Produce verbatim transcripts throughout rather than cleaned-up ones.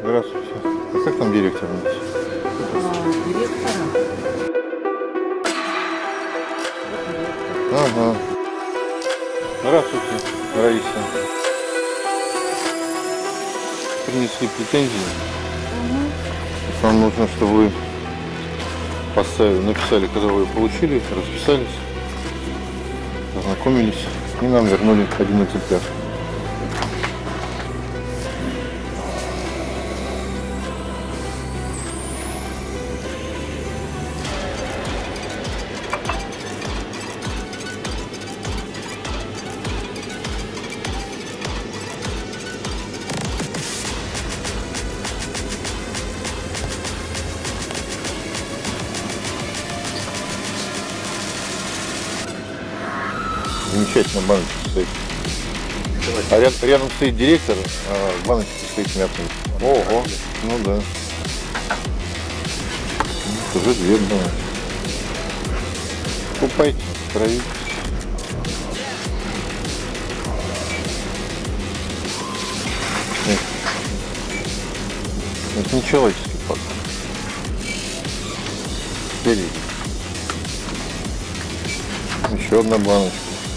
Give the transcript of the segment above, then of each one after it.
Здравствуйте. А как там директор у нас? А, директора? Ага. Здравствуйте, Раиса. Принесли претензии. Угу. Нам нужно, чтобы вы поставили, написали, когда вы получили, расписались, ознакомились и нам вернули один экземпляр. Замечательно, баночка стоит. А рядом, рядом стоит директор, а баночка стоит мятная. Ого, ну да. Уже две баночки. Покупайте, проверьте. Нет. Это не человеческий факт. Бери. Еще одна баночка.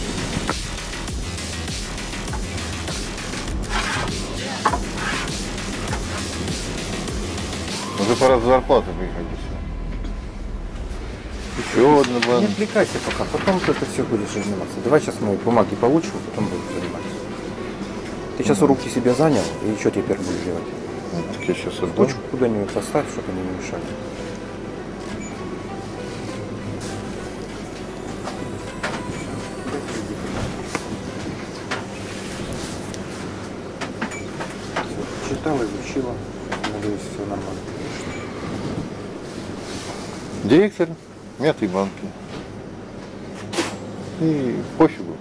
Уже пора за зарплату приходить. Еще одна баночка. Не отвлекайся пока, потом ты это все будешь заниматься. Давай сейчас мы бумаги получим, потом будем заниматься. Ты сейчас руки себе занял, и что теперь будешь делать? Ну, так я сейчас отдам. Ручку куда-нибудь поставь, чтобы они не мешали. Читала, изучила. Надеюсь, все нормально. Директор мятой банки. И пофигу.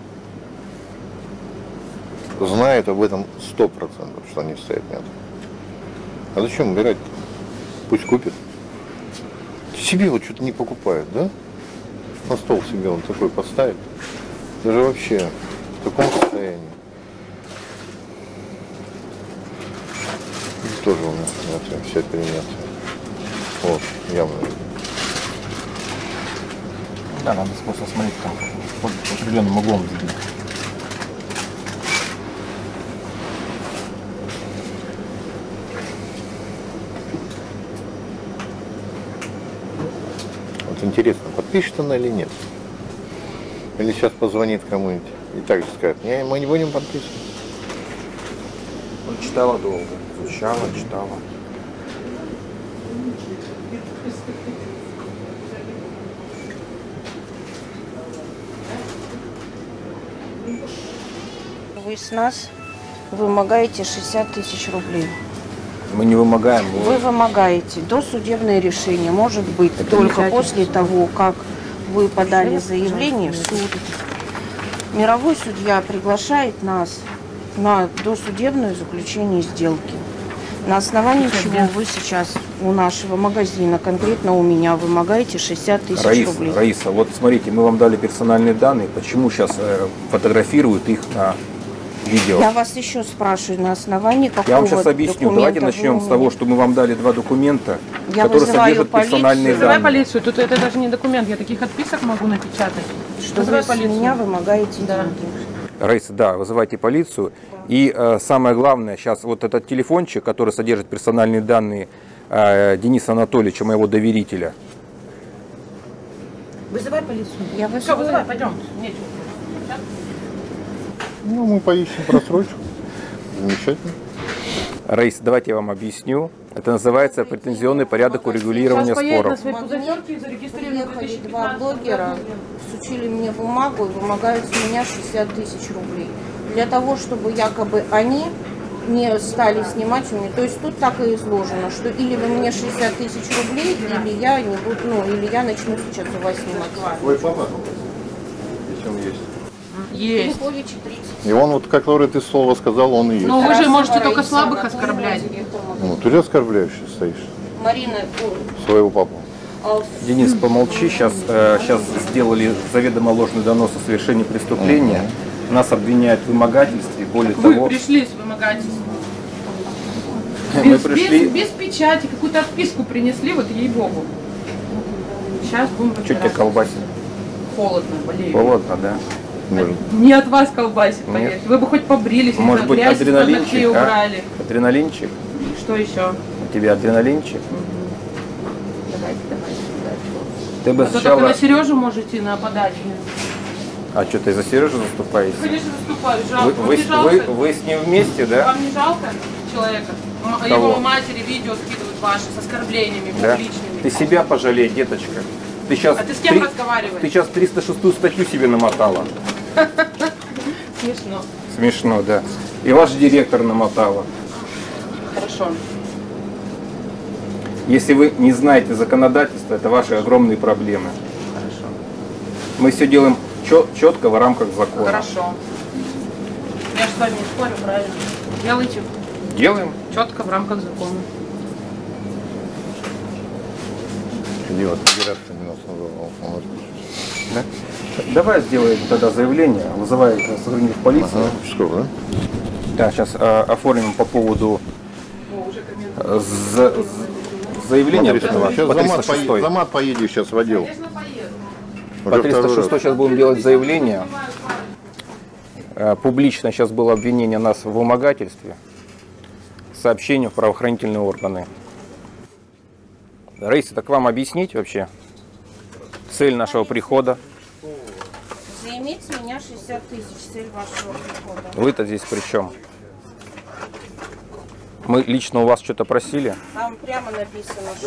Знает об этом сто процентов, что они стоят мятые. А зачем убирать-то? Пусть купит. Себе вот что-то не покупает, да? На стол себе он такой поставит. Даже вообще в таком состоянии. И тоже у нас мятая, вся перемятая. Вот, явно. Да, надо просто смотреть там под определенным углом видно. Вот интересно, подпишет она или нет? Или сейчас позвонит кому-нибудь и также скажет, не, мы не будем подписывать. Он читала долго, изучала, читала. Вы с нас вымогаете шестьдесят тысяч рублей. Мы не вымогаем. Мы... Вы вымогаете досудебное решение, может быть, это только после того, как вы подали заявление в суд. Мировой судья приглашает нас на досудебное заключение сделки. На основании чего вы сейчас у нашего магазина, конкретно у меня, вымогаете шестьдесят тысяч Раиса, рублей. Раиса, вот смотрите, мы вам дали персональные данные, почему сейчас э, фотографируют их на видео? Я вас еще спрашиваю, на основании какого Я вам сейчас объясню. Давайте начнем с того, что мы вам дали два документа, я которые содержат полицию. Персональные Вызывай данные. полицию. Тут это даже не документ, я таких отписок могу напечатать. Что Вызывай вы с полицию. меня вымогаете Да. деньги. Раиса, да, вызывайте полицию. И э, самое главное, сейчас вот этот телефончик, который содержит персональные данные э, Дениса Анатольевича, моего доверителя. Вызывай полицию. Я Все, вызываю. вызывай, пойдем. Нечего. Ну, мы поищем просрочку. Замечательно. Раиса, давайте я вам объясню. Это называется претензионный порядок урегулирования Сейчас поедет споров. на своей пузырёнке и зарегистрирует в Приехали два блогера, всучили мне бумагу и вымогают с меня шестьдесят тысяч рублей. Для того, чтобы якобы они не стали снимать у меня. То есть тут так и изложено, что или вы мне шестьдесят тысяч рублей, или я не буду, ну, или я начну сейчас у вас снимать. Твой папа? Если он есть. Есть. Филиппович тридцать. И он вот, который ты слово сказал, он и есть. Ну, вы же можете только Раиса слабых Анатольевна, оскорблять. Ну, ты же оскорбляюще стоишь Марина, своего папу. Денис, помолчи. Сейчас, э, сейчас сделали заведомо ложный донос о совершении преступления. Нас обвиняют в вымогательстве. Более Вы того, пришли с вымогательством. Мы Без, пришли. без, без печати, какую-то отписку принесли, вот ей-богу. Сейчас будем Чуть тебя разбираться. колбасит. Холодно, болею. Холодно, да. Может, Не от вас колбасит, Нет. поверьте. Вы бы хоть побрились, Может быть, грязь из-под ногтей адреналинчик, а? убрали. Адреналинчик? Что еще? У тебя адреналинчик? Давайте, давайте, давайте. Ты бы А то только сначала... на Сережу можете на подачу. А что, ты за Сережу заступаешь? Конечно, выступаю. Вы, Жалко. вы, Вам не жалко? вы, вы с ним вместе, да? Вам не жалко человека? М- Кого? Его матери видео скидывают ваши с оскорблениями Да? публичными. Ты себя пожалей, деточка. Ты сейчас, А ты с кем разговариваешь? Ты сейчас триста шестую статью себе намотала. Смешно. Смешно, да. И ваш директор намотала. Хорошо. Если вы не знаете законодательства, это ваши огромные проблемы. Хорошо. Мы все делаем четко в рамках закона. Хорошо. Я же с вами не спорю, правильно? Делайте Делаем. четко в рамках закона. идиот, федерация нас называла. Он говорит, Да? Давай сделаем тогда заявление, вызывай сотрудников полиции. ага, что, да? Да, сейчас оформим по поводу О, уже коммент. э, за- за- заявления вот этого Сейчас по за триста мат, поедешь, шестой. за мат поедешь сейчас в отдел. Конечно, поеду. По Уже триста второй шестой раз. сейчас будем делать заявление. Э, Публично сейчас было обвинение нас в вымогательстве. Сообщение в правоохранительные органы. Раиса, так вам объяснить вообще цель нашего прихода? Заиметь с меня шестьдесят тысяч, цель вашего прихода. Вы-то здесь при чем? Мы лично у вас что-то просили? Там прямо написано, что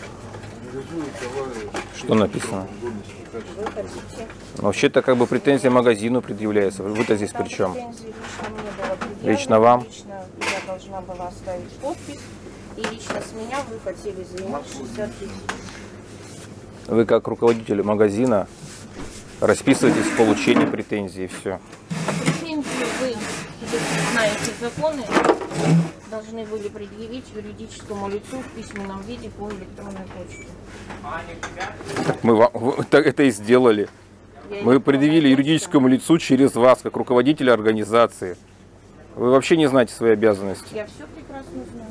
Что написано? вы хотите. Ну, вообще-то как бы претензия магазину предъявляется. Вы-то здесь Там при чем? претензий лично мне было предъявлено, Лично вам? Лично я должна была оставить подпись. И лично с меня вы хотели заиметь шестьдесят тысяч. Вы как руководитель магазина расписываетесь в получении претензий и все. Претензии вы, если знаете законы, должны были предъявить юридическому лицу в письменном виде по электронной почте. Мы вам вы так это и сделали. Я Мы электронной предъявили почтой- юридическому лицу через вас, как руководителя организации. Вы вообще не знаете свои обязанности. Я все прекрасно знаю.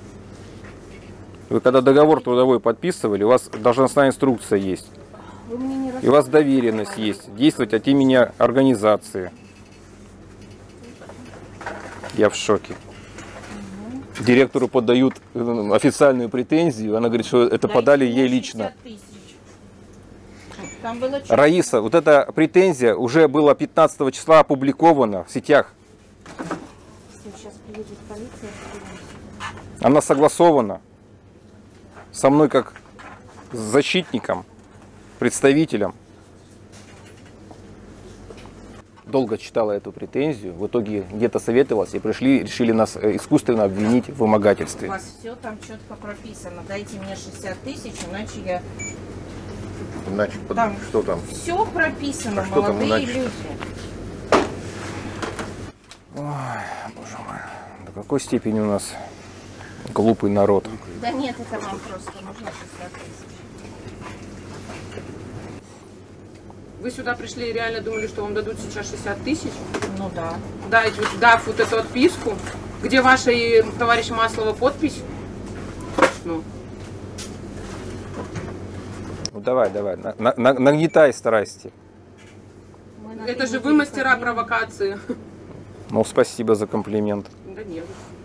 Вы когда договор трудовой подписывали, у вас должностная инструкция есть. Вы мне не И у вас доверенность есть. Действовать от имени организации. Я в шоке. Директору подают э, официальную претензию. Она говорит, что это подали ей лично. Там было четко. Раиса, вот эта претензия уже была пятнадцатого числа опубликована в сетях. Если сейчас приедет полиция, Она согласована со мной как с защитником, представителем. Долго читала эту претензию, в итоге где-то советовалась и пришли, решили нас э, искусственно обвинить в у вымогательстве. вас все там четко прописано. Дайте мне шестьдесят тысяч, иначе я... Иначе под- Там. что там? Все прописано, А что там молодые иначе? люди. Боже мой, до какой степени у нас глупый народ. Да нет, это вам просто нужно шестьдесят тысяч. Вы сюда пришли и реально думали, что вам дадут сейчас шестьдесят тысяч? Ну да. Дайте, вот, дав вот эту отписку, где ваша и товарищ Маслова подпись. Ну, Ну давай, давай, на- на- на- нагнетай страсти. Мы на это ты же не вы мастера переходили. провокации. Ну, спасибо за комплимент. Да нет.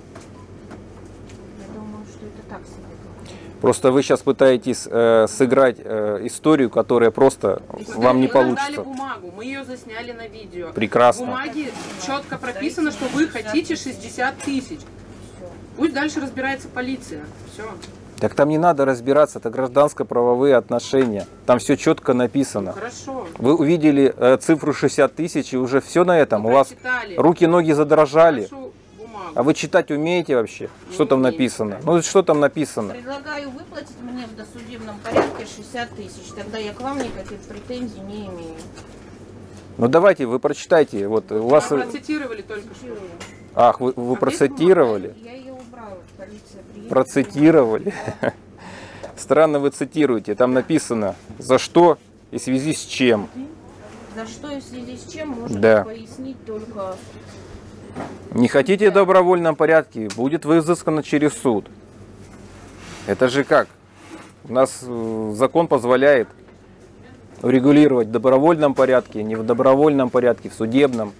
Я думаю, что это так себе. Просто вы сейчас пытаетесь э, сыграть э, историю, которая просто вам не Вы нам дали получится. бумагу, мы ее засняли на видео. Прекрасно. В бумаге четко прописано, что вы хотите шестьдесят тысяч. Пусть дальше разбирается полиция. Все. Так там не надо разбираться, это гражданско-правовые отношения. Там все четко написано. Хорошо. Вы увидели э, цифру шестьдесят тысяч и уже все на этом. У вас Прочитали. руки-ноги задрожали. Прошу бумагу. А вы читать умеете вообще? Что Не там умею. написано? Ну что там написано? Предлагаю выплатить мне в досудебном порядке шестьдесят тысяч. Тогда я к вам никаких претензий не имею. Ну давайте, вы прочитайте. Вот у вас. А процитировали только что. Ах, вы, вы процитировали? Я ее убрала. Полиция приедет. Процитировали. Странно вы цитируете. Там написано за что и в связи с чем. За что и в связи с чем может Да. пояснить только Не хотите в добровольном порядке, будет взыскано через суд. Это же как? У нас э, закон позволяет урегулировать в добровольном порядке, не в добровольном порядке, в судебном.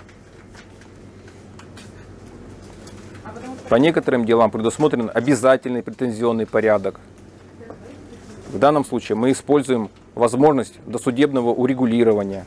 По некоторым делам предусмотрен обязательный претензионный порядок. В данном случае мы используем возможность досудебного урегулирования.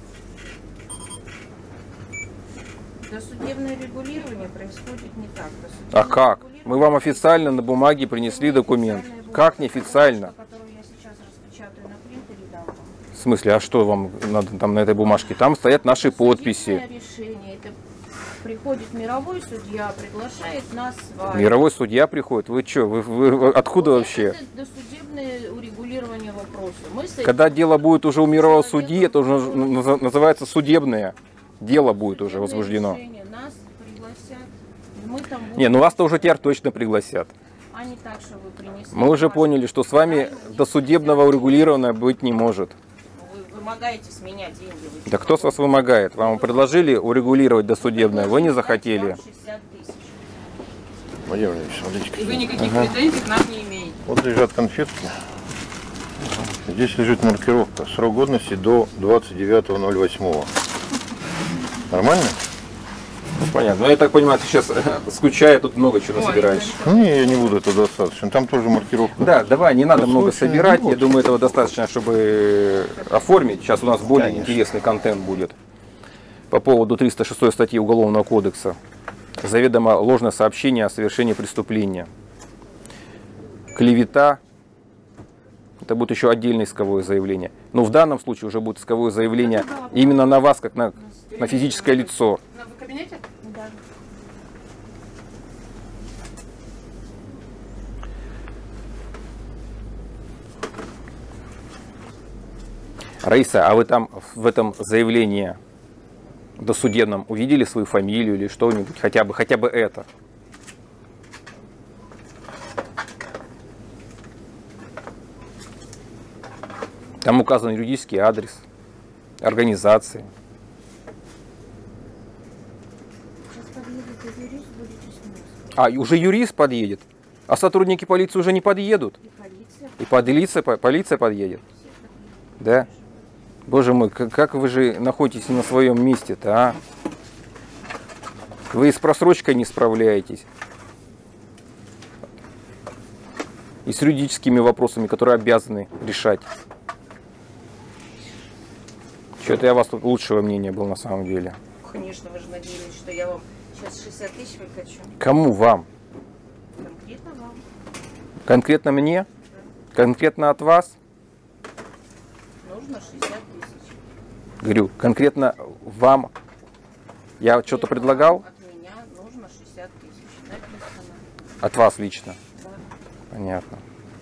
Досудебное регулирование происходит не так. А как? Мы вам официально на бумаге принесли документ. Как неофициально? Которую я сейчас распечатаю на принтере, дам вам. В смысле, а что вам надо там на этой бумажке? Там стоят наши подписи. Судебное решение. Это приходит мировой судья, приглашает нас с вами. Мировой судья приходит. Вы что? Вы, вы- вы откуда Вот вообще? Это досудебное урегулирование вопроса. Мы с этим Когда дело будет уже у мирового судьи, это уже наз- называется судебное. Дело будет уже судебное возбуждено. решение, нас пригласят. Мы там будем. Не, ну вас-то уже теперь точно пригласят. А не так, что вы принесли. Мы уже бумажку. поняли, что с вами досудебного урегулирования быть не может. Вы вымогаете с меня деньги. Вы Да кто с вас вымогает? Вам предложили урегулировать досудебное, вы не захотели. шестьдесят тысяч. Владимир Владимирович, смотрите. И вы никаких претензий к нам не имеете. Вот лежат конфетки. Здесь лежит маркировка. Срок годности до двадцать девятого ноль восьмого. Нормально? Ну, понятно. Ну, я так понимаю, ты сейчас, скучая, тут много чего Ой, собираешь. Не, я не буду, это достаточно. Там тоже маркировка. Да, давай, не надо Да, много слушай, собирать. ну Я вот. думаю, этого достаточно, чтобы оформить. Сейчас у нас более Конечно. интересный контент будет по поводу триста шестой статьи Уголовного кодекса. Заведомо ложное сообщение о совершении преступления. Клевета. Это будет еще отдельное исковое заявление. Но в данном случае уже будет исковое заявление именно на вас, как на, на физическое лицо. На- В кабинете? Да. Раиса, а вы там в этом заявлении досудебном увидели свою фамилию или что-нибудь, хотя бы, хотя бы это? Там указан юридический адрес организации. Сейчас подъедет юрист, будете с ним. А, и уже юрист подъедет, а сотрудники полиции уже не подъедут. И полиция. И полиция, по- полиция подъедет. Да? Боже мой, как, как вы же находитесь на своем месте-то, а? Вы и с просрочкой не справляетесь. И с юридическими вопросами, которые обязаны решать. Что-то я у вас тут лучшего мнения был на самом деле. Конечно, вы же надеялись, что я вам сейчас шестьдесят тысяч выкачу. Кому вам? Конкретно вам. Конкретно мне? Конкретно от вас? Нужно шестьдесят тысяч. Говорю, конкретно вам. Я что-то предлагал? От меня нужно шестьдесят тысяч. Написано. От вас лично. Да. Понятно.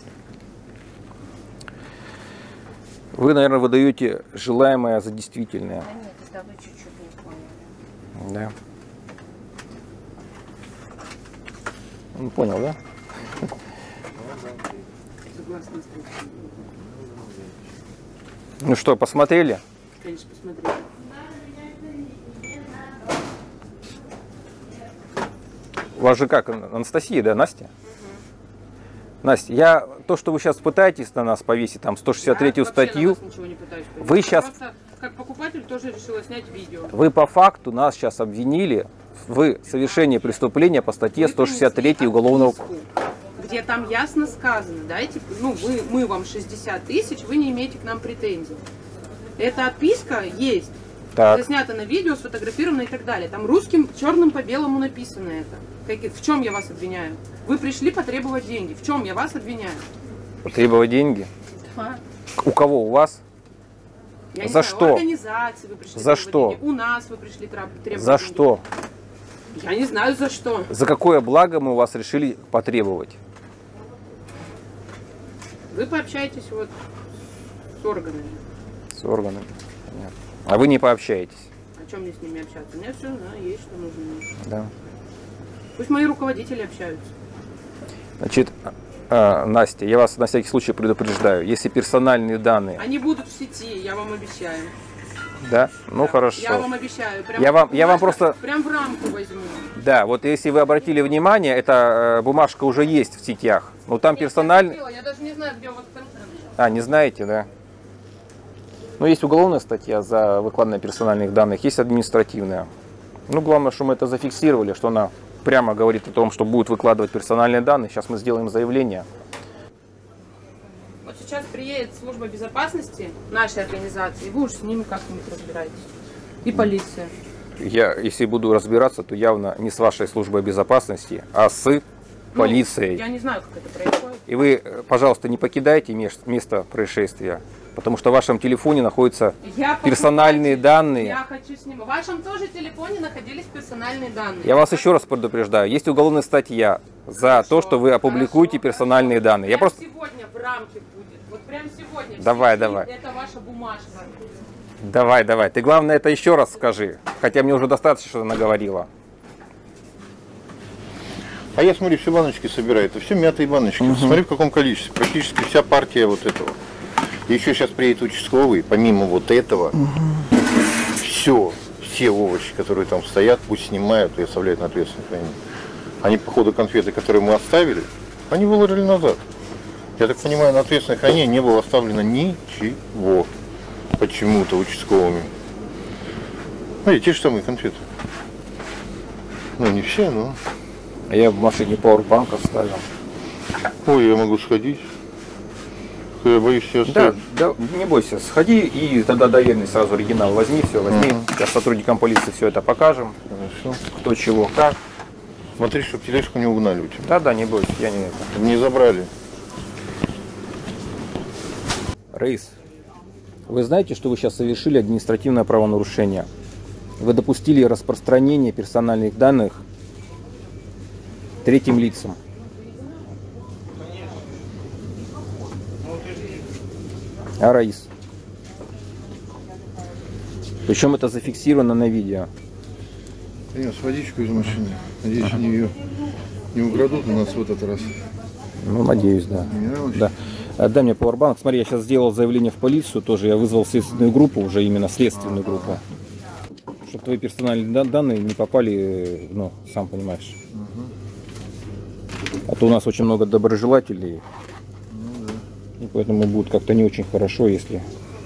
Вы, наверное, выдаете желаемое за действительное. Да нет, это вы чуть-чуть не поняли. Да. Ну, понял, да? Согласна с этим. Ну что, посмотрели? Конечно, посмотрели. У вас же как, Анастасия, да, Настя? Настя, я то, что вы сейчас пытаетесь на нас повесить, там, сто шестьдесят третью Я вообще на статью, вас ничего не пытаюсь повесить. Вы Я щас- просто, как покупатель, тоже решила снять видео. вы по факту нас сейчас обвинили в совершении преступления по статье Вы сто шестьдесят три принесли Уголовного отписку, где там ясно сказано, дайте, ну, мы, мы вам шестьдесят тысяч, вы не имеете к нам претензий. Эта отписка есть. Так, Заснято на видео, сфотографировано и так далее. Там русским черным по белому написано это. Как- В чем я вас обвиняю? Вы пришли потребовать деньги. В чем я вас обвиняю? требовать деньги. Да. У кого? У вас? Я не За знаю, что? У организации вы пришли За требовать что? деньги. У нас вы пришли треб- требовать За деньги. что? Я не знаю за что. За какое благо мы у вас решили потребовать? Вы пообщаетесь вот с органами. С органами. Понятно. А вы не пообщаетесь. О чем мне с ними общаться? У меня все есть, что нужно. Да. Пусть мои руководители общаются. Значит, а, Настя, я вас на всякий случай предупреждаю, если персональные данные, Они будут в сети, я вам обещаю. Да? Ну хорошо. Я вам обещаю. Прям Я вам, я вам бумажка, просто... Прям в рамку возьму. Да, вот если вы обратили внимание, эта э, бумажка уже есть в сетях. Но там персональный... Я даже не знаю, где у вас контент. А, не знаете, да? Ну, есть уголовная статья за выкладывание персональных данных, есть административная. Ну, главное, что мы это зафиксировали, что она прямо говорит о том, что будут выкладывать персональные данные. Сейчас мы сделаем заявление. Вот сейчас приедет служба безопасности нашей организации, и вы уж с ними как-нибудь разбираетесь. И полиция. Я, если буду разбираться, то явно не с вашей службой безопасности, а с полицией. Ну, я не знаю, как это происходит. И вы, пожалуйста, не покидайте место происшествия, потому что в вашем телефоне находятся Я персональные покупатель. данные. Я хочу с ним. В вашем тоже телефоне находились персональные данные. Я вас еще раз предупреждаю, есть уголовная статья за Хорошо, то, что вы опубликуете хорошо, персональные хорошо. данные. Я Прям просто... сегодня в рамке будет. Вот прям сегодня. Давай, Все давай. Это ваша бумажка. Давай, давай. Ты главное это еще раз скажи, хотя мне уже достаточно что-то наговорила. А я смотрю, все баночки собирают, это все мятые баночки. Угу. Смотри, в каком количестве. Практически вся партия вот этого. И еще сейчас приедет участковый, помимо вот этого, угу. все, все овощи, которые там стоят, пусть снимают и оставляют на ответственное хранение. Они, по ходу, конфеты, которые мы оставили, они выложили назад. Я так понимаю, на ответственное хранение не было оставлено ничего. Почему-то участковыми. Ну, и те же самые конфеты. Ну, не все, но... Я в машине пауэрбанк оставил. Ой, я могу сходить. Я боюсь себя Да, оставить. да, не бойся, сходи и тогда доверенный сразу оригинал возьми, все возьми. Uh-huh. Сейчас сотрудникам полиции все это покажем. Хорошо. Кто чего, как. Смотри, чтобы тележку не угнали у тебя. Да, да, не бойся, я не это. Не забрали. Раис, вы знаете, что вы сейчас совершили административное правонарушение? Вы допустили распространение персональных данных третьим лицам. А, Раис? Причем это зафиксировано на видео. Принес водичку из машины. Надеюсь, ага. они ее не украдут у нас в этот раз. Ну, надеюсь, да. Да. Дай мне пауэрбанк. Смотри, я сейчас сделал заявление в полицию тоже. Я вызвал следственную группу, уже именно следственную группу. Чтобы твои персональные данные не попали, ну, сам понимаешь. А то у нас очень много доброжелателей. Ну, да. И поэтому будет как-то не очень хорошо, если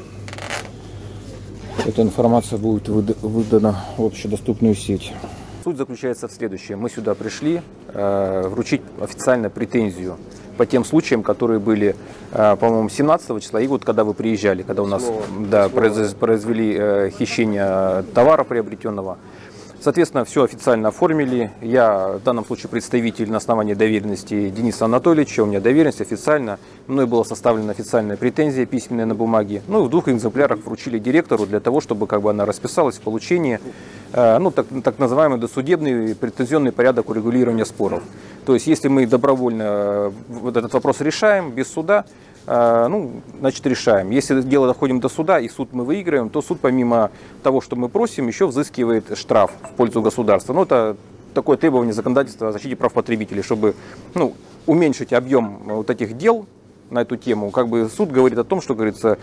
эта информация будет выдана в общедоступную сеть. Суть заключается в следующем. Мы сюда пришли э, вручить официально претензию по тем случаям, которые были, э, по-моему, семнадцатого числа, и вот когда вы приезжали, когда у нас Слово. Да, произ, произвели э, хищение товара приобретенного. Соответственно, все официально оформили. Я в данном случае представитель на основании доверенности Дениса Анатольевича. У меня доверенность официально. Мной была составлена официальная претензия письменная на бумаге. Ну и в двух экземплярах вручили директору для того, чтобы как бы она расписалась в получении, э, ну так, так называемый досудебный претензионный порядок урегулирования споров. То есть, если мы добровольно вот этот вопрос решаем без суда, ну, значит, решаем. Если дело доходим до суда и суд мы выиграем, то суд, помимо того, что мы просим, еще взыскивает штраф в пользу государства. Ну, это такое требование законодательства о защите прав потребителей, чтобы, ну, уменьшить объем вот этих дел на эту тему. Как бы суд говорит о том, что, говорится,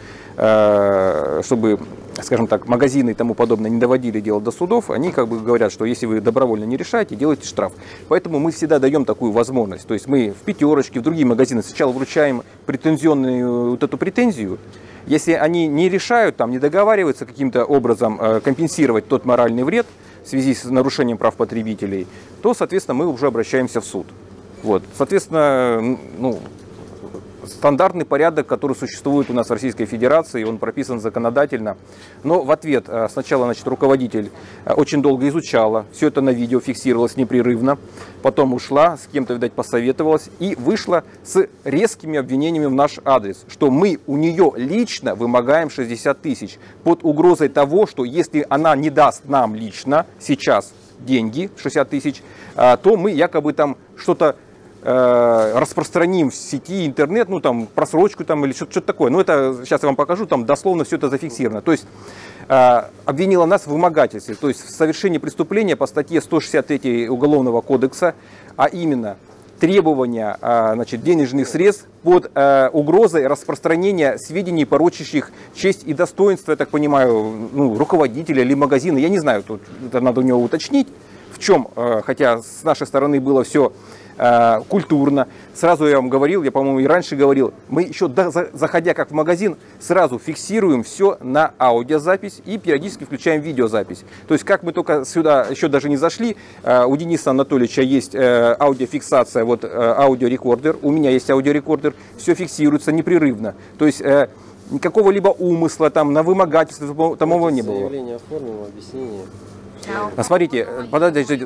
э, чтобы, скажем так, магазины и тому подобное не доводили дело до судов, они как бы говорят, что если вы добровольно не решаете, делайте штраф. Поэтому мы всегда даем такую возможность. То есть мы в пятерочке, в другие магазины сначала вручаем претензионную вот эту претензию. Если они не решают, там, не договариваются каким-то образом э, компенсировать тот моральный вред в связи с нарушением прав потребителей, то, соответственно, мы уже обращаемся в суд. Вот. Соответственно, ну, стандартный порядок, который существует у нас в Российской Федерации, он прописан законодательно. Но в ответ сначала, значит, руководитель очень долго изучала, все это на видео фиксировалось непрерывно, потом ушла, с кем-то, видать, посоветовалась и вышла с резкими обвинениями в наш адрес, что мы у нее лично вымогаем шестьдесят тысяч под угрозой того, что если она не даст нам лично сейчас деньги, шестьдесят тысяч, то мы якобы там что-то распространим в сети интернет, ну там просрочку там или что-то такое. Ну это сейчас я вам покажу, там дословно все это зафиксировано. То есть э, обвинила нас в вымогательстве, то есть в совершении преступления по статье сто шестьдесят три Уголовного кодекса, а именно требования а, значит, денежных средств под а, угрозой распространения сведений, порочащих честь и достоинство, я так понимаю, ну, руководителя или магазина. Я не знаю, тут это надо у него уточнить, в чем, а, хотя с нашей стороны было все а, культурно. Сразу я вам говорил, я, по-моему, и раньше говорил, мы еще до, за, заходя как в магазин, сразу фиксируем все на аудиозапись и периодически включаем видеозапись. То есть, как мы только сюда еще даже не зашли, а, у Дениса Анатольевича есть а, аудиофиксация, вот а, аудиорекордер, у меня есть аудиорекордер, все фиксируется непрерывно. То есть, а, никакого либо умысла, там, на вымогательство, тому не было. Заявление оформим, объяснение. А смотрите, подождите,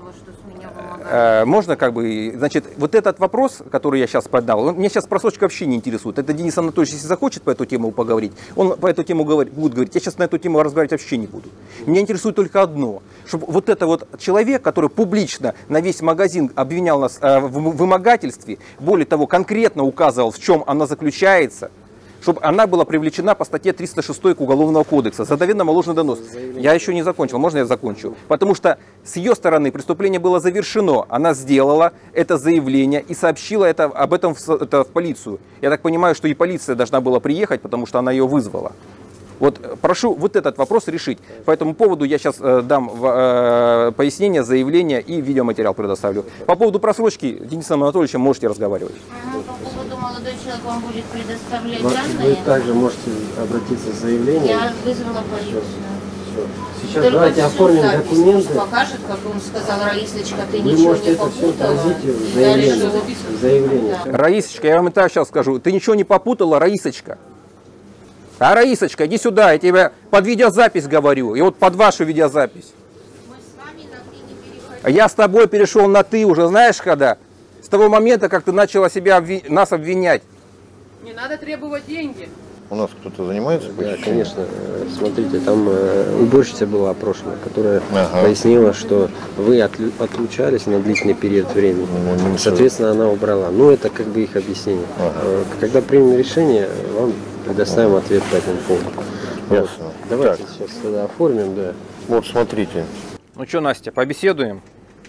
можно как бы, значит, вот этот вопрос, который я сейчас поднял, он, меня сейчас просрочка вообще не интересует. Это Денис Анатольевич, если захочет по эту тему поговорить, он по эту тему говорит, будет говорить. Я сейчас на эту тему разговаривать вообще не буду. Меня интересует только одно, чтобы вот это вот человек, который публично на весь магазин обвинял нас э, в вымогательстве, более того, конкретно указывал, в чем она заключается, чтобы она была привлечена по статье триста шесть к Уголовного кодекса за доведомо ложный донос. Я еще не закончил, можно я закончу? Потому что с ее стороны преступление было завершено. Она сделала это заявление и сообщила это, об этом в, это в полицию. Я так понимаю, что и полиция должна была приехать, потому что она ее вызвала. Вот прошу вот этот вопрос решить. По этому поводу я сейчас э, дам э, пояснение, заявление и видеоматериал предоставлю. По поводу просрочки Денисом Анатольевичем можете разговаривать. Ну, по поводу молодой человек вам будет предоставлять Вы, данные. вы также можете обратиться с заявлением. Я вызвала полицию. Все. Сейчас Только давайте всю оформим запись документы. пусть покажет, как он сказал, Раисочка, ты Вы ничего можете не это все попутала. отразить в Далее заявлении. что? В заявлении. Да. Раисочка, я вам и так сейчас скажу, ты ничего не попутала, Раисочка? А, Раисочка, иди сюда, я тебе под видеозапись говорю, и вот под вашу видеозапись. Мы с вами на «ты» не переходим. Я с тобой перешел на «ты» уже, знаешь, когда? С того момента, как ты начала себя обви... нас обвинять. Не надо требовать деньги. У нас кто-то занимается? Да, похищением? конечно. Э, Смотрите, там э, уборщица была опрошена, которая Ага. пояснила, что вы отлю- отлучались на длительный период времени. Ну, не Соответственно, она убрала. Ну, это как бы их объяснение. Ага. Э, Когда примем решение, вам предоставим ответ по этому поводу. Вот. Ясно. Давайте Так. сейчас тогда оформим, да. Вот смотрите. Ну что, Настя, побеседуем?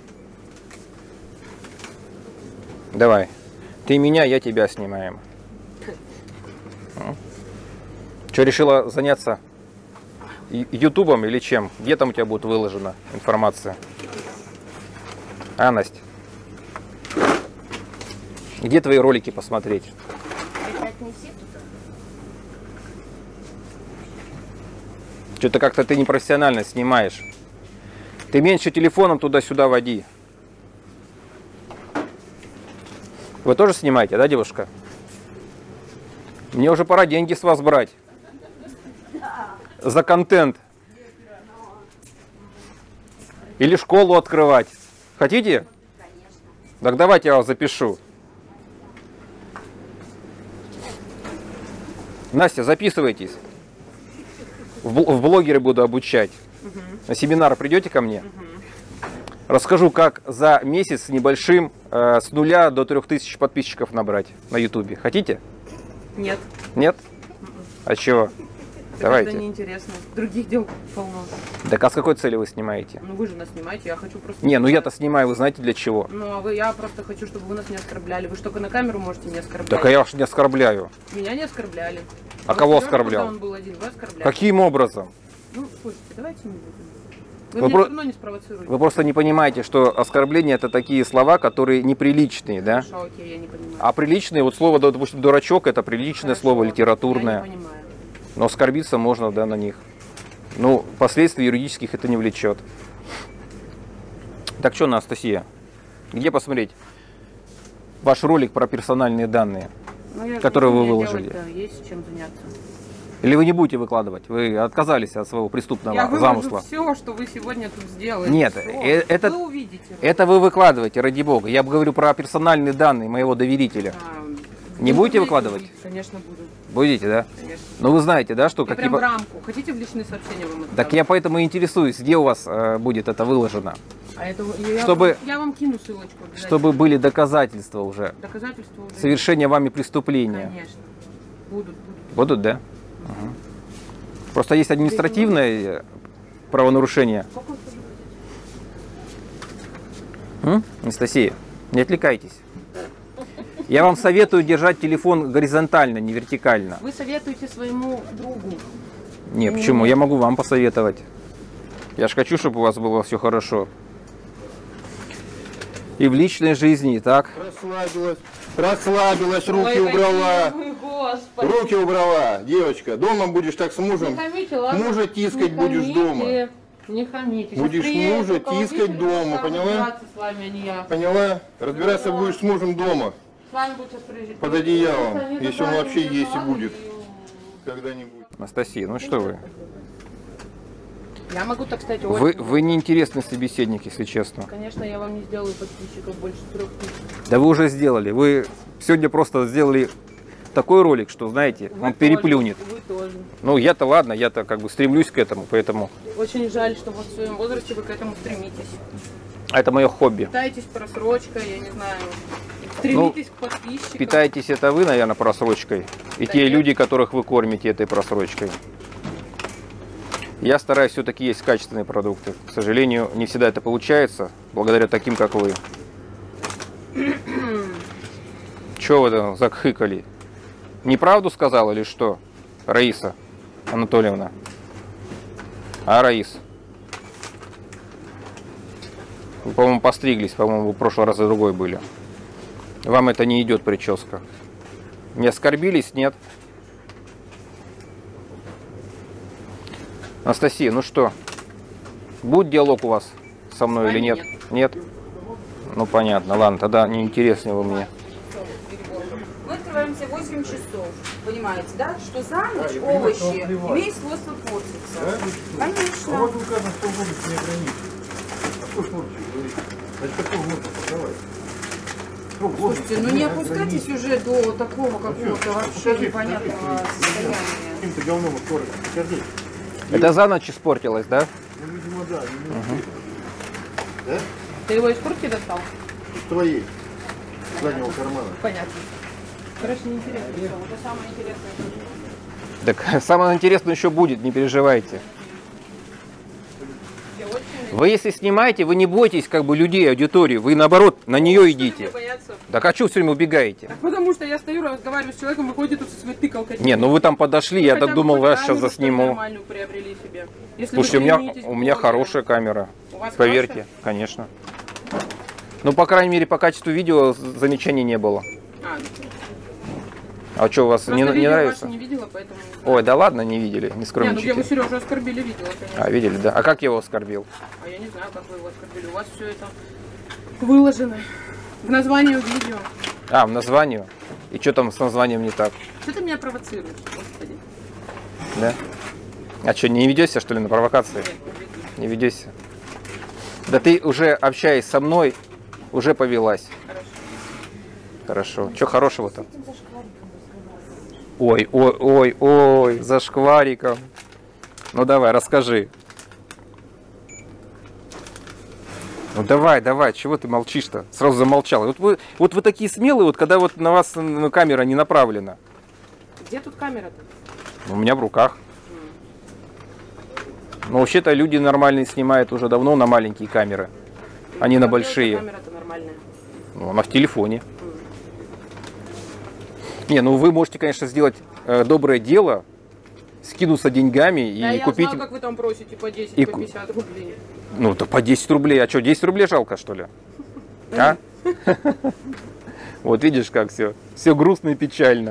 Давай. Ты меня, я тебя снимаем. Что, решила заняться ю- ютубом или чем? Где там у тебя будет выложена информация? А, Настя? Где твои ролики посмотреть? Это отнеси туда. Что-то как-то ты непрофессионально снимаешь. Ты меньше телефоном туда-сюда води. Вы тоже снимаете, да, девушка? Мне уже пора деньги с вас брать. За контент. Или школу открывать. Хотите? Так давайте я вас запишу. Настя, записывайтесь. В бл- в блогеры буду обучать. На семинар придете ко мне? Расскажу, как за месяц с небольшим э, с нуля до трех тысяч подписчиков набрать на ютубе. Хотите? Нет. Нет? А чего? Это Давайте. неинтересно. Других дел полно. Так а с какой целью вы снимаете? Ну вы же нас снимаете, я хочу просто... Не, ну я-то снимаю, вы знаете для чего. Ну а вы, я просто хочу, чтобы вы нас не оскорбляли. Вы же только на камеру можете не оскорблять. Так а я вас не оскорбляю. Меня не оскорбляли. А Вот кого Серёжу, оскорблял? Когда он был один, вы оскорбляли. Каким образом? Ну, слушайте, давайте не будем. Вы, Вы меня про- все равно не спровоцируете. Вы просто не понимаете, что оскорбление это такие слова, которые неприличные, да? Хорошо, окей, я не понимаю. А приличные, вот слово, допустим, дурачок, это приличное Хорошо, слово, Я литературное. не понимаю. Но оскорбиться можно, да, на них. Ну, последствий юридических это не влечет. Так что, Анастасия, где посмотреть ваш ролик про персональные данные? Ну, я, Которые что вы мне выложили. делать-то? Есть чем заняться. Или вы не будете выкладывать? Вы отказались от своего преступного Я выложу замысла? все, что вы сегодня тут сделали. Нет, Всё. э- это- Вы увидите. Это вы выкладываете, ради бога. Я говорю про персональные данные моего доверителя. А, Не вы будете выкладывать? увидите? Конечно, буду. Будете, да? Конечно. Но вы знаете, да, что Я какие... прям в рамку. Хотите в личные сообщения вам это? Так я поэтому и интересуюсь, где у вас э, будет это выложено. А это, я, Чтобы- я вам кину ссылочку. обязательно. Чтобы были доказательства уже. Доказательства уже. Совершения вами преступления. Конечно. Будут, будут. Будут, да? Мгм. Просто есть административное правонарушение. М? Анастасия, Не отвлекайтесь. Я вам советую держать телефон горизонтально, не вертикально. Вы советуете своему другу. Не, почему? Я могу вам посоветовать. Я же хочу, чтобы у вас было все хорошо. И в личной жизни, и так. Расслабилась, расслабилась, руки Ой, убрала. какие вы, Господи. Руки убрала, девочка. Дома будешь так с Не мужем. хамите, ладно? Мужа тискать Не будешь хамите, дома. Не хамите. Сейчас Будешь приедет мужа руководитель, тискать дома, будет поняла? разбираться с вами, а не я. Поняла? Разбираться будешь с мужем дома. С вами будет сейчас приезжать. Под одеялом, Они если он добавили вообще есть и шоколаду, будет. и- Когда-нибудь. Анастасия, ну что вы? Я могу-то, кстати, Вы, очень... вы неинтересный собеседник, если честно. Конечно, я вам не сделаю подписчиков больше трех тысяч. Да вы уже сделали. Вы сегодня просто сделали такой ролик, что, знаете, Вы он тоже, переплюнет. Вы тоже. Ну, я-то ладно, я-то как бы стремлюсь к этому, поэтому Очень жаль, что вот в своем возрасте вы к этому стремитесь. это мое хобби. Питаетесь просрочкой, я не знаю. Стремитесь к подписчикам. Питаетесь это вы, наверное, просрочкой. И Да те нет. люди, которых вы кормите этой просрочкой. Я стараюсь все-таки есть качественные продукты. К сожалению, не всегда это получается, благодаря таким, как вы. Чего вы там закхыкали? Неправду сказала или что, Раиса Анатольевна? А, Раис? Вы, по-моему, постриглись, по-моему, в прошлый раз и другой были. Вам это не идет, прическа. Не оскорбились? Нет? Анастасия, ну что, будет диалог у вас со мной С или вами нет? Нет? Ну понятно, ладно, тогда неинтереснее вы мне. Мы открываемся восемь часов. Понимаете, да? Что за ночь овощи имеют свойство портиться. Конечно. Вот указано, что будет не ограничен. А что ж можете говорить? Это какой можно продавать? Слушайте, ну не опускайтесь уже до такого какого-то вообще непонятного состояния. Каким-то говном открой. Покажи. Это за ночь испортилось, да? Ну, видимо, да. Угу. Да? Ты его из куртки достал? Из твоей. С заднего кармана. Понятно. Короче, неинтересно. Всё, это самое интересное. Так самое интересное еще будет, не переживайте. Вы если снимаете, вы не бойтесь как бы людей, аудитории, вы наоборот на нее идите. Бояться? Так а что все время убегаете? Потому что я стою, разговариваю с человеком, выходит тут со своей тыкалкой. Не, ну вы там подошли, я так думал, вас сейчас засниму. Нормальную приобрели себе. Если Слушайте, вы у меня, стремитесь у к меня блогерам. хорошая камера. У вас Поверьте, хорошая? конечно. Ну, по крайней мере, по качеству видео замечаний не было. А, А что, у вас не, просто не видео нравится? ваше не видела, поэтому не знаю. Ой, да ладно, не видели, не Не, ну где скромничайте. вы Сережу оскорбили, видела, конечно. А, видели, да? А как я его оскорбил? А я не знаю, как вы его оскорбили. У вас все это выложено в названии видео. А, в названии? И что там с названием не так? Что ты меня провоцируешь, господи? Да? А что, не ведешься, что ли, на провокации? Нет, не веду. Не ведешься? Да ты уже, общаясь со мной, уже повелась. Хорошо. Хорошо. Что хорошего-то? Ой, ой, ой, ой, за шквариком. Ну давай, расскажи. Ну давай, давай, чего ты молчишь-то? Сразу замолчал. Вот вы, вот вы такие смелые, вот когда вот на вас ну, камера не направлена. Где тут камера-то? У меня в руках. Но вообще-то люди нормальные снимают уже давно на маленькие камеры, а не на Как большие. делается камера-то нормальная. Ну, она в телефоне. Не, ну вы можете, конечно, сделать э, доброе дело, скинуться деньгами и Да, я купить. знаю, как вы там просите по десять, и по ку- пятьдесят рублей. Ну, то по десять рублей. А что, десять рублей жалко, что ли? А? Вот видишь, как все. Все грустно и печально.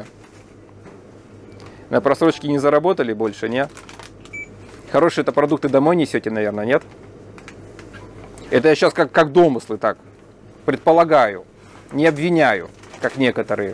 На просрочке не заработали больше, нет? Хорошие это продукты домой несете, наверное, нет? Это я сейчас как, как домыслы так предполагаю. Не обвиняю, как некоторые.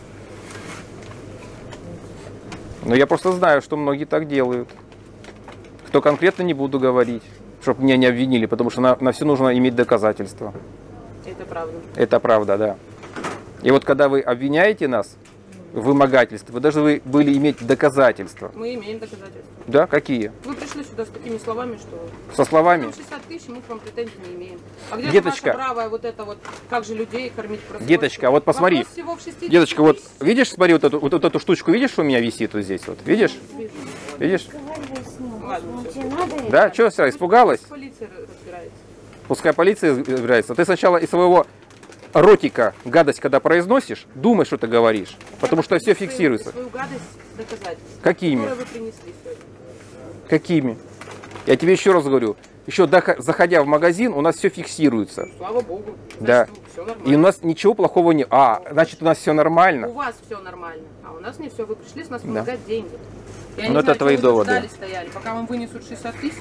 Но я просто знаю, что многие так делают. Кто конкретно, не буду говорить, чтобы меня не обвинили, потому что на, на все нужно иметь доказательства. Это правда. Это правда, да. И вот когда вы обвиняете нас в вымогательстве, вы должны были иметь доказательства. Мы имеем доказательства. Да, какие? Вы пришли сюда с такими словами, что... Со словами? шестьдесят тысяч, мы к вам претензий не имеем. А где Деточка. ваша бравая вот это вот, как же людей кормить просрочку? Деточка, вот посмотри. Вопрос всего в шестидесяти Деточка, вот тысяч. видишь, смотри, вот эту, вот, вот эту штучку, видишь, что у меня висит вот здесь? Вот, видишь? Видишь? Ладно, всё. Да, что, все, испугалась? Полиция разбирается. Пускай полиция разбирается. Ты сначала из своего ротика гадость, когда произносишь, думай, что ты говоришь. Потому что все фиксируется. Свою гадость доказать. Какими? Которую вы принесли сегодня. Какими? Я тебе еще раз говорю. Еще дохо- заходя в магазин, у нас все фиксируется. Слава богу. Да. Значит, все нормально. И у нас ничего плохого не... А, значит, у нас все У нормально. вас все нормально, а у нас не все. Вы пришли с нас Да. вымогать деньги. Я Ну, не это знаю, твои чего вы тут доводы. ждали, стояли, пока вам вынесут шестьдесят тысяч.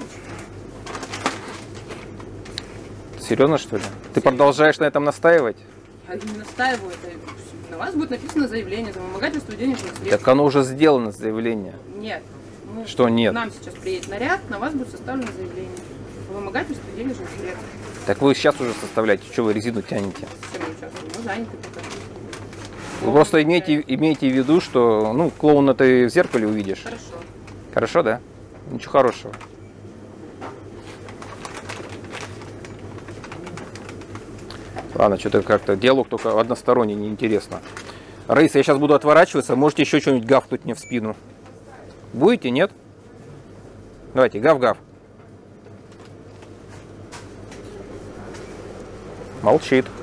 Серьезно, что ли? Ты продолжаешь на этом настаивать? Я не настаиваю. Это... На вас будет написано заявление за вымогательство денежных средств. Так оно уже сделано, заявление. Нет. Мы- Что нет? К нам сейчас приедет наряд, на вас будет составлено заявление о вымогательстве денежных средств. Так вы сейчас уже составляете, что вы резину тянете? С чем мы сейчас? Мы заняты пока. Вы просто имейте, имейте в виду, что, ну, клоуна ты в зеркале увидишь. Хорошо. Хорошо, да? Ничего хорошего. Ладно, что-то как-то диалог только односторонний, неинтересно. Раиса, я сейчас буду отворачиваться, можете еще что-нибудь гавкнуть мне в спину. Будете, нет? Давайте, гав-гав. Молчит.